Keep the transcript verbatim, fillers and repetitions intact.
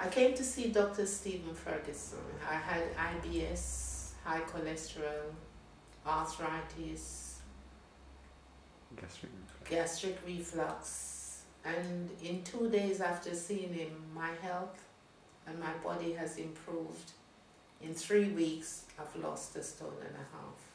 I came to see Doctor Stephen Ferguson. I had I B S, high cholesterol, arthritis, Gastric reflux. gastric reflux, and in two days after seeing him, my health and my body has improved. In three weeks, I've lost a stone and a half.